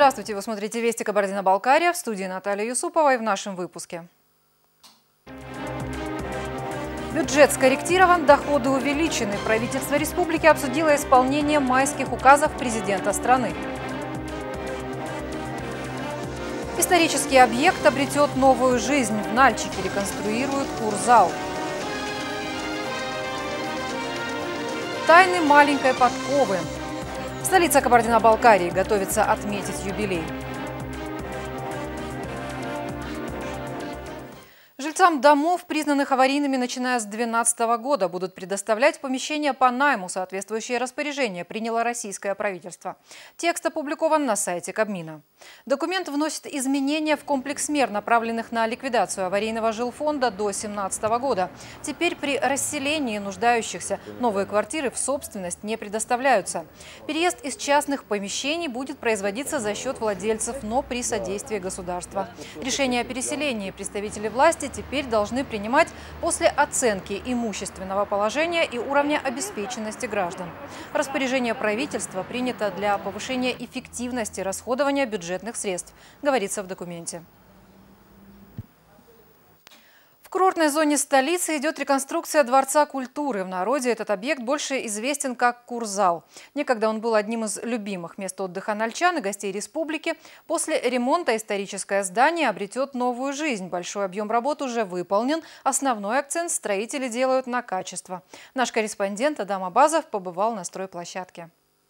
Здравствуйте! Вы смотрите «Вести Кабардино-Балкария», в студии Наталья Юсупова, и в нашем выпуске. Бюджет скорректирован, доходы увеличены. Правительство республики обсудило исполнение майских указов президента страны. Исторический объект обретет новую жизнь. В Нальчике реконструируют курзал. Тайны маленькой подковы. Столица Кабардино-Балкарии готовится отметить юбилей. Жильцам домов, признанных аварийными, начиная с 2012 года, будут предоставлять помещения по найму. Соответствующее распоряжение приняло российское правительство. Текст опубликован на сайте Кабмина. Документ вносит изменения в комплекс мер, направленных на ликвидацию аварийного жилфонда до 2017 года. Теперь при расселении нуждающихся новые квартиры в собственность не предоставляются. Переезд из частных помещений будет производиться за счет владельцев, но при содействии государства. Решение о переселении представители власти теперь должны принимать после оценки имущественного положения и уровня обеспеченности граждан. Распоряжение правительства принято для повышения эффективности расходования бюджетных средств, говорится в документе. В курортной зоне столицы идет реконструкция Дворца культуры. В народе этот объект больше известен как Курзал. Некогда он был одним из любимых мест отдыха нальчан и гостей республики. После ремонта историческое здание обретет новую жизнь. Большой объем работ уже выполнен. Основной акцент строители делают на качество. Наш корреспондент Адам Абазов побывал на стройплощадке.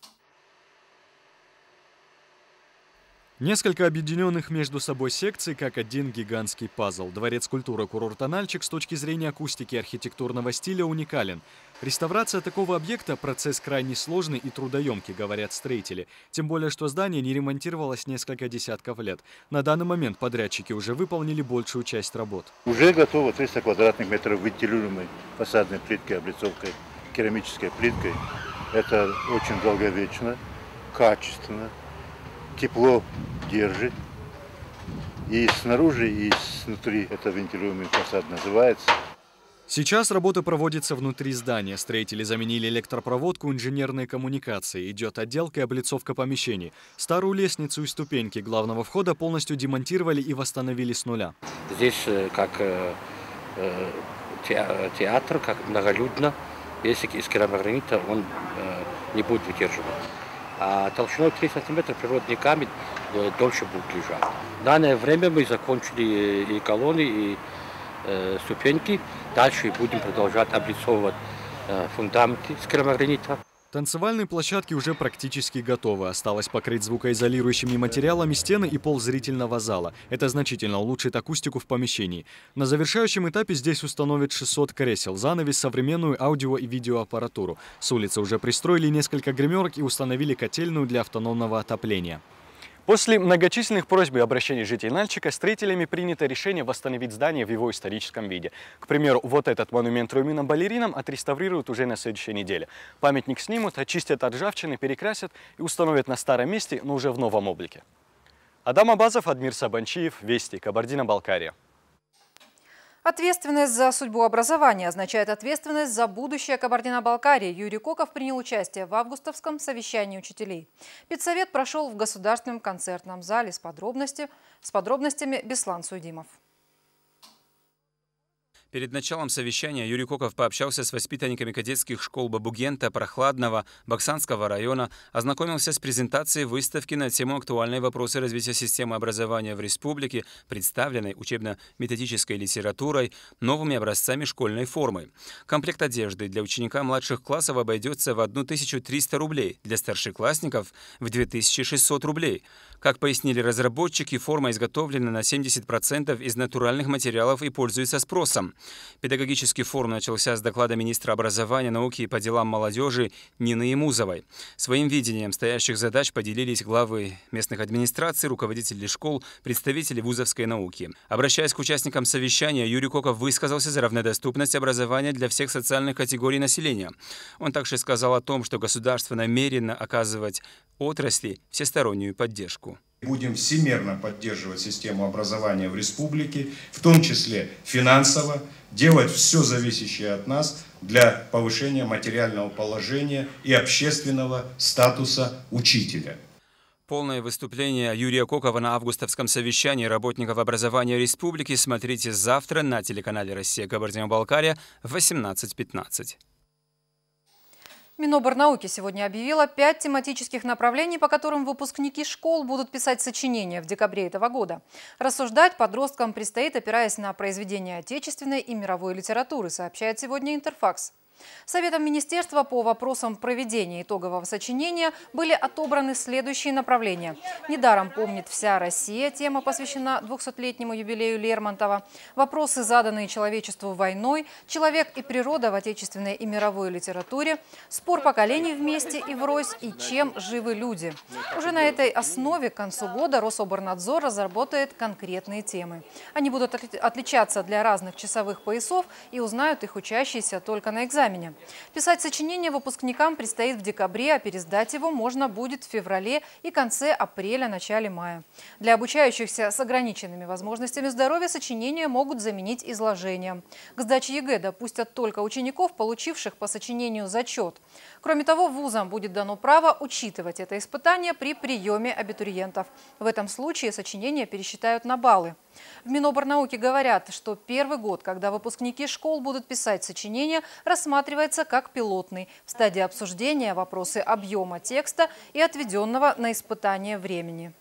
Несколько объединенных между собой секций, как один гигантский пазл. Дворец культуры курорта Нальчик с точки зрения акустики и архитектурного стиля уникален. Реставрация такого объекта – процесс крайне сложный и трудоемкий, говорят строители. Тем более, что здание не ремонтировалось несколько десятков лет. На данный момент подрядчики уже выполнили большую часть работ. Уже готово 300 квадратных метров вентилируемой фасадной плиткой, облицовкой, керамической плиткой. Это очень долговечно, качественно. Тепло держит. И снаружи, и снутри. Это вентилируемый фасад называется. Сейчас работа проводится внутри здания. Строители заменили электропроводку, инженерные коммуникации. Идет отделка и облицовка помещений. Старую лестницу и ступеньки главного входа полностью демонтировали и восстановили с нуля. Здесь как театр, как многолюдно. Если из керамогранита он не будет выдерживать. А толщиной 3 сантиметра природный камень дольше будет лежать. В данное время мы закончили и колонны, и ступеньки. Дальше будем продолжать облицовывать фундаменты с керамогранита. Танцевальные площадки уже практически готовы. Осталось покрыть звукоизолирующими материалами стены и пол зрительного зала. Это значительно улучшит акустику в помещении. На завершающем этапе здесь установят 600 кресел, занавес, современную аудио- и видеоаппаратуру. С улицы уже пристроили несколько гримерок и установили котельную для автономного отопления. После многочисленных просьб и обращений жителей Нальчика строителями принято решение восстановить здание в его историческом виде. К примеру, вот этот монумент румынам-балеринам отреставрируют уже на следующей неделе. Памятник снимут, очистят от ржавчины, перекрасят и установят на старом месте, но уже в новом облике. Адам Абазов, Адмир Сабанчиев, Вести, Кабардино-Балкария. Ответственность за судьбу образования означает ответственность за будущее Кабардино-Балкарии. Юрий Коков принял участие в августовском совещании учителей. Педсовет прошел в Государственном концертном зале. С подробностями Беслан Суйдимов. Перед началом совещания Юрий Коков пообщался с воспитанниками кадетских школ Бабугента, Прохладного, Баксанского района, ознакомился с презентацией выставки на тему «Актуальные вопросы развития системы образования в республике», представленной учебно-методической литературой, новыми образцами школьной формы. Комплект одежды для ученика младших классов обойдется в 1300 рублей, для старшеклассников – в 2600 рублей. Как пояснили разработчики, форма изготовлена на 70% из натуральных материалов и пользуется спросом. Педагогический форум начался с доклада министра образования, науки и по делам молодежи Нины Емузовой. Своим видением стоящих задач поделились главы местных администраций, руководители школ, представители вузовской науки. Обращаясь к участникам совещания, Юрий Коков высказался за равнодоступность образования для всех социальных категорий населения. Он также сказал о том, что государство намерено оказывать отрасли всестороннюю поддержку. Будем всемерно поддерживать систему образования в республике, в том числе финансово, делать все зависящее от нас для повышения материального положения и общественного статуса учителя. Полное выступление Юрия Кокова на августовском совещании работников образования республики смотрите завтра на телеканале «Россия Кабардино-Балкария» в 18:15. Миноборнауки сегодня объявила 5 тематических направлений, по которым выпускники школ будут писать сочинения в декабре этого года. Рассуждать подросткам предстоит, опираясь на произведения отечественной и мировой литературы, сообщает сегодня Интерфакс. Советом министерства по вопросам проведения итогового сочинения были отобраны следующие направления. «Недаром помнит вся Россия» – тема посвящена 200-летнему юбилею Лермонтова. Вопросы, заданные человечеству войной. «Человек и природа в отечественной и мировой литературе». Спор поколений вместе и врозь. И «Чем живы люди?». Уже на этой основе к концу года Рособорнадзор разработает конкретные темы. Они будут отличаться для разных часовых поясов, и узнают их учащиеся только на экзамене. Писать сочинение выпускникам предстоит в декабре, а пересдать его можно будет в феврале и конце апреля, начале мая. Для обучающихся с ограниченными возможностями здоровья сочинения могут заменить изложением. К сдаче ЕГЭ допустят только учеников, получивших по сочинению зачет. Кроме того, вузам будет дано право учитывать это испытание при приеме абитуриентов. В этом случае сочинения пересчитают на баллы. В Миноборнауки говорят, что первый год, когда выпускники школ будут писать сочинения, рассматривается как пилотный. В стадии обсуждения вопросы объема текста и отведенного на испытание времени.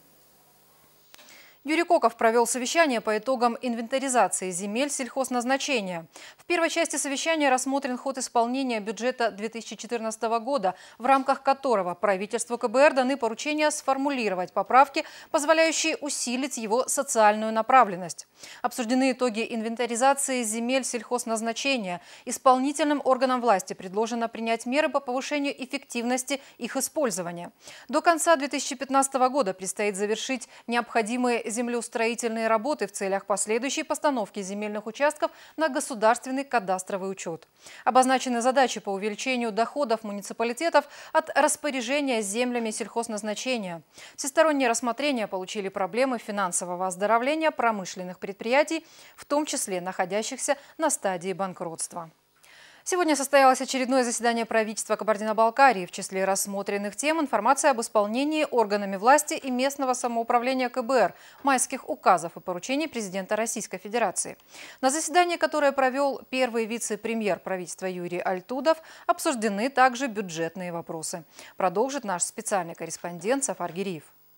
Юрий Коков провел совещание по итогам инвентаризации земель сельхозназначения. В первой части совещания рассмотрен ход исполнения бюджета 2014 года, в рамках которого правительству КБР даны поручения сформулировать поправки, позволяющие усилить его социальную направленность. Обсуждены итоги инвентаризации земель сельхозназначения. Исполнительным органам власти предложено принять меры по повышению эффективности их использования. До конца 2015 года предстоит завершить необходимые землеустроительные работы в целях последующей постановки земельных участков на государственный кадастровый учет. Обозначены задачи по увеличению доходов муниципалитетов от распоряжения землями сельхозназначения. Всестороннее рассмотрение получили проблемы финансового оздоровления промышленных предприятий, в том числе находящихся на стадии банкротства. Сегодня состоялось очередное заседание правительства Кабардино-Балкарии. В числе рассмотренных тем информация об исполнении органами власти и местного самоуправления КБР майских указов и поручений президента Российской Федерации. На заседании, которое провел первый вице-премьер правительства Юрий Альтудов, обсуждены также бюджетные вопросы. Продолжит наш специальный корреспондент Сафар Гириев.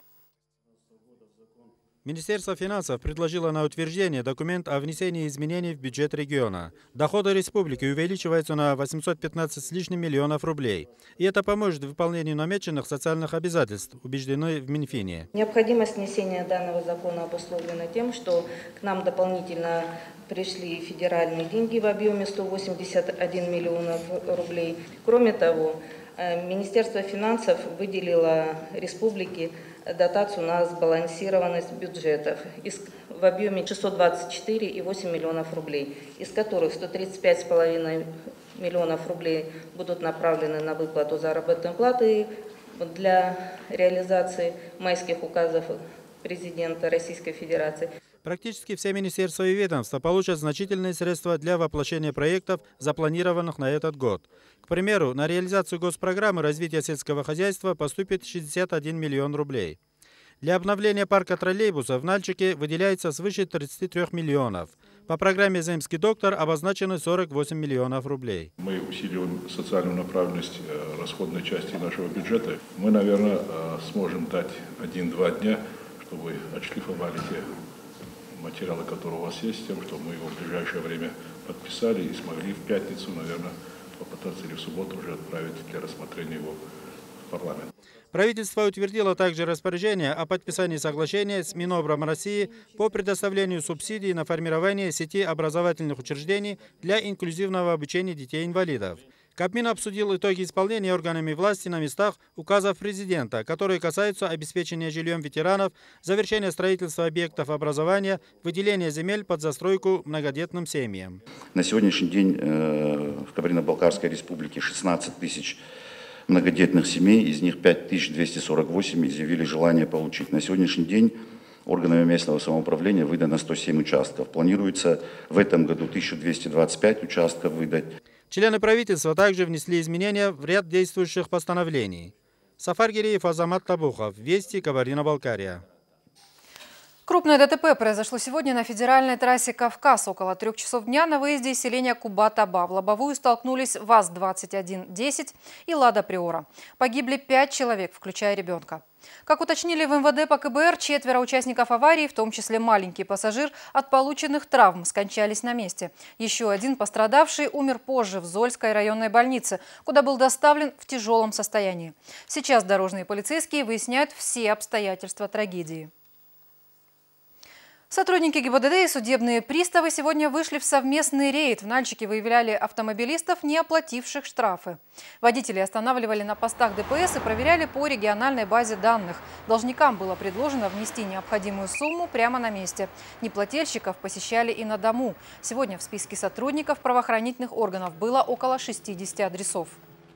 Министерство финансов предложило на утверждение документ о внесении изменений в бюджет региона. Доходы республики увеличиваются на 815 с лишним миллионов рублей. И это поможет в выполнении намеченных социальных обязательств, убеждены в Минфине. Необходимость внесения данного закона обусловлена тем, что к нам дополнительно пришли федеральные деньги в объеме 181 миллионов рублей. Кроме того, Министерство финансов выделило республике дотацию на сбалансированность бюджетов в объеме 624,8 миллионов рублей, из которых 135,5 миллионов рублей будут направлены на выплату заработной платы для реализации майских указов президента Российской Федерации. Практически все министерства и ведомства получат значительные средства для воплощения проектов, запланированных на этот год. К примеру, на реализацию госпрограммы развития сельского хозяйства поступит 61 миллион рублей. Для обновления парка троллейбусов в Нальчике выделяется свыше 33 миллионов. По программе «Земский доктор» обозначены 48 миллионов рублей. Мы усиливаем социальную направленность расходной части нашего бюджета. Мы, наверное, сможем дать 1-2 дня, чтобы отшлифовали те материалы, которые у вас есть, с тем, что мы его в ближайшее время подписали и смогли в пятницу, наверное, попытаться или в субботу уже отправить для рассмотрения его в парламент. Правительство утвердило также распоряжение о подписании соглашения с Минобром России по предоставлению субсидий на формирование сети образовательных учреждений для инклюзивного обучения детей-инвалидов. Кабмин обсудил итоги исполнения органами власти на местах указов президента, которые касаются обеспечения жильем ветеранов, завершения строительства объектов образования, выделения земель под застройку многодетным семьям. На сегодняшний день в Кабардино-Балкарской республике 16 тысяч многодетных семей, из них 5248 изъявили желание получить. На сегодняшний день органами местного самоуправления выдано 107 участков. Планируется в этом году 1225 участков выдать. Члены правительства также внесли изменения в ряд действующих постановлений. Сафар Гиреев, Азамат Табухов. Вести, Кабардино-Балкария. Крупное ДТП произошло сегодня на федеральной трассе «Кавказ». Около 3 часов дня на выезде из селения Куба-Таба в лобовую столкнулись ВАЗ-2110 и «Лада Приора». Погибли 5 человек, включая ребенка. Как уточнили в МВД по КБР, 4 участников аварии, в том числе маленький пассажир, от полученных травм скончались на месте. Еще один пострадавший умер позже в Зольской районной больнице, куда был доставлен в тяжелом состоянии. Сейчас дорожные полицейские выясняют все обстоятельства трагедии. Сотрудники ГИБДД и судебные приставы сегодня вышли в совместный рейд. В Нальчике выявляли автомобилистов, не оплативших штрафы. Водители останавливали на постах ДПС и проверяли по региональной базе данных. Должникам было предложено внести необходимую сумму прямо на месте. Неплательщиков посещали и на дому. Сегодня в списке сотрудников правоохранительных органов было около 60 адресов.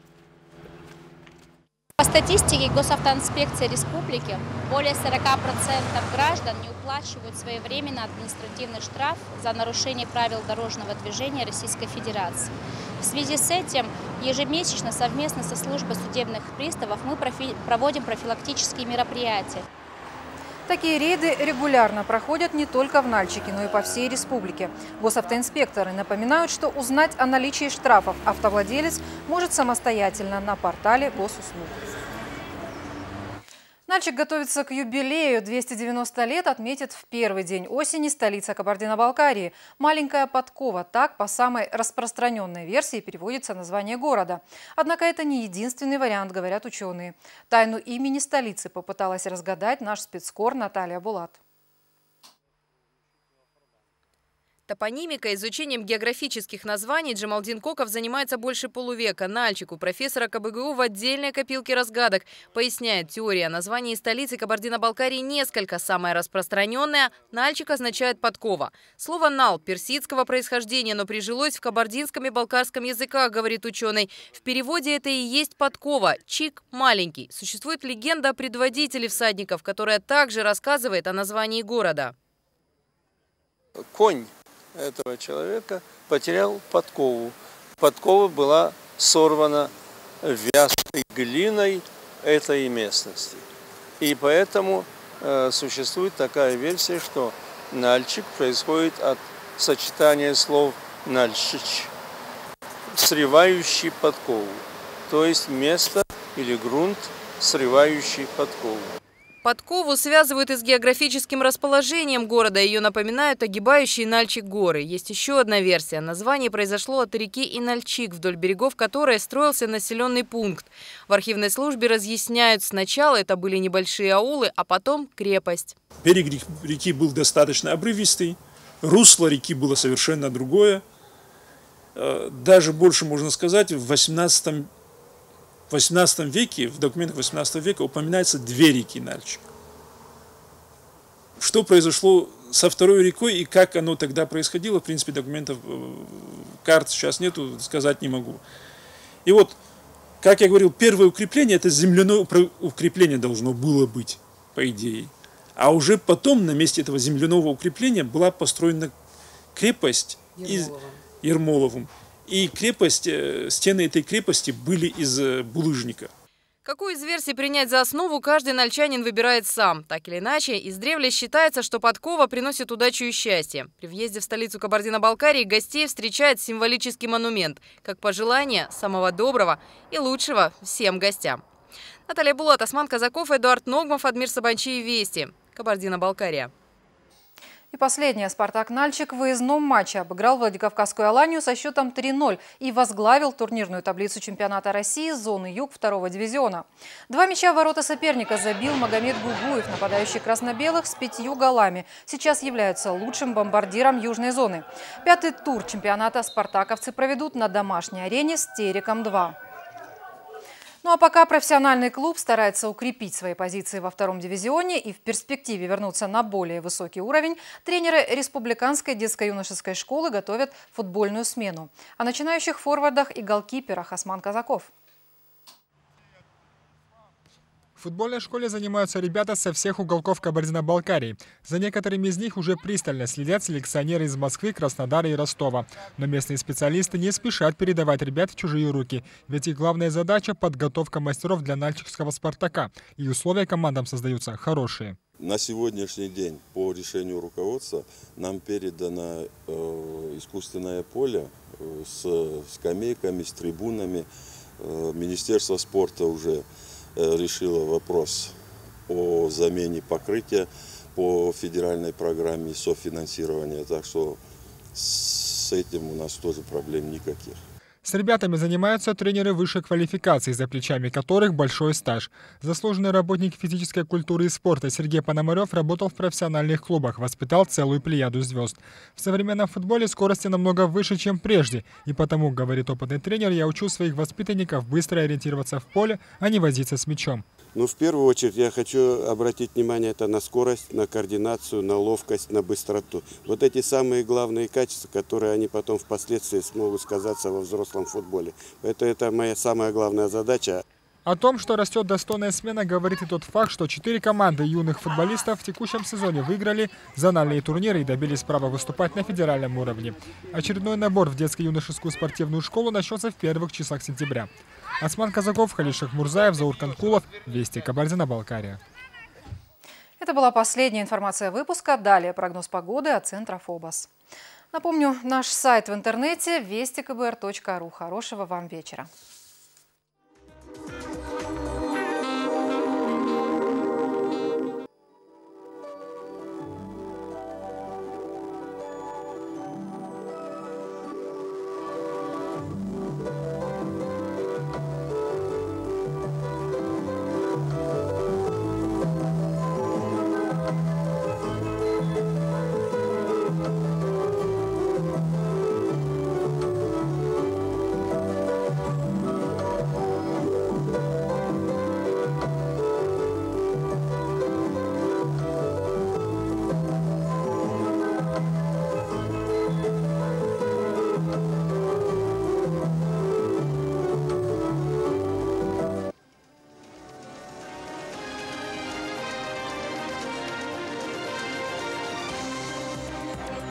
По статистике Госавтоинспекции Республики более 40% граждан не уплачивают своевременно административный штраф за нарушение правил дорожного движения Российской Федерации. В связи с этим ежемесячно совместно со службой судебных приставов мы проводим профилактические мероприятия. Такие рейды регулярно проходят не только в Нальчике, но и по всей республике. Госавтоинспекторы напоминают, что узнать о наличии штрафов автовладелец может самостоятельно на портале госуслуг. Нальчик готовится к юбилею. 290 лет отметит в первый день осени столица Кабардино-Балкарии. Маленькая Подкова. Так, по самой распространенной версии, переводится название города. Однако это не единственный вариант, говорят ученые. Тайну имени столицы попыталась разгадать наш спецкор Наталья Булат. Топонимикой, изучением географических названий Джамалдин Коков занимается больше полувека. Нальчик у профессора КБГУ в отдельной копилке разгадок. Поясняет, теория названий столицы Кабардино-Балкарии несколько. Самая распространенная – Нальчик означает «подкова». Слово «нал» персидского происхождения, но прижилось в кабардинском и балкарском языках, говорит ученый. В переводе это и есть подкова. Чик – маленький. Существует легенда о предводителе всадников, которая также рассказывает о названии города. Конь этого человека потерял подкову. Подкова была сорвана вязкой глиной этой местности. И поэтому существует такая версия, что Нальчик происходит от сочетания слов «нальшич», срывающий подкову, то есть место или грунт, срывающий подкову. Подкову связывают и с географическим расположением города. Ее напоминают огибающие Нальчик горы. Есть еще одна версия. Название произошло от реки Инальчик, вдоль берегов которой строился населенный пункт. В архивной службе разъясняют, сначала это были небольшие аулы, а потом крепость. Берег реки был достаточно обрывистый, русло реки было совершенно другое. Даже больше можно сказать, в 18 веке, в документах 18 века упоминается две реки Нальчик. Что произошло со второй рекой и как оно тогда происходило, в принципе, документов, карт сейчас нету, сказать не могу. И вот, как я говорил, первое укрепление, это земляное укрепление должно было быть, по идее. А уже потом на месте этого земляного укрепления была построена крепость Ермоловым. И стены этой крепости были из булыжника. Какую из версий принять за основу, каждый нальчанин выбирает сам. Так или иначе, издревле считается, что подкова приносит удачу и счастье. При въезде в столицу Кабардино-Балкарии гостей встречает символический монумент, как пожелание самого доброго и лучшего всем гостям. Наталья Булат, Осман Казаков, Эдуард Ногмов, Адмир Сабанчи, Вести. Кабардино-Балкария. И последнее. «Спартак» Нальчик в выездном матче обыграл Владикавказскую Аланию со счетом 3-0 и возглавил турнирную таблицу чемпионата России зоны юг 2-го дивизиона. 2 мяча в ворота соперника забил Магомед Гугуев, нападающий красно-белых с 5 голами. Сейчас является лучшим бомбардиром южной зоны. 5-й тур чемпионата спартаковцы проведут на домашней арене с Тереком-2. Ну а пока профессиональный клуб старается укрепить свои позиции во 2-м дивизионе и в перспективе вернуться на более высокий уровень, тренеры Республиканской детско-юношеской школы готовят футбольную смену. О начинающих форвардах и голкиперах Осман Казаков. В футбольной школе занимаются ребята со всех уголков Кабардино-Балкарии. За некоторыми из них уже пристально следят селекционеры из Москвы, Краснодара и Ростова. Но местные специалисты не спешат передавать ребят в чужие руки. Ведь их главная задача – подготовка мастеров для нальчикского «Спартака». И условия командам создаются хорошие. На сегодняшний день по решению руководства нам передано искусственное поле с скамейками, с трибунами. Министерство спорта уже решило вопрос о замене покрытия по федеральной программе софинансирования. Так что с этим у нас тоже проблем никаких. С ребятами занимаются тренеры высшей квалификации, за плечами которых большой стаж. Заслуженный работник физической культуры и спорта Сергей Пономарев работал в профессиональных клубах, воспитал целую плеяду звезд. В современном футболе скорости намного выше, чем прежде. И потому, говорит опытный тренер, я учу своих воспитанников быстро ориентироваться в поле, а не возиться с мячом. Ну, в первую очередь я хочу обратить внимание это на скорость, на координацию, на ловкость, на быстроту. Вот эти самые главные качества, которые они потом впоследствии смогут сказаться во взрослом футболе. Это моя самая главная задача. О том, что растет достойная смена, говорит и тот факт, что 4 команды юных футболистов в текущем сезоне выиграли зональные турниры и добились права выступать на федеральном уровне. Очередной набор в детско-юношескую спортивную школу начнется в первых числах сентября. Осман Казаков, Халид Шахмурзаев, Заур Канкулов. Вести, Кабардино-Балкария. Это была последняя информация выпуска. Далее прогноз погоды от центра ФОБОС. Напомню, наш сайт в интернете вестикбр.ру. Хорошего вам вечера.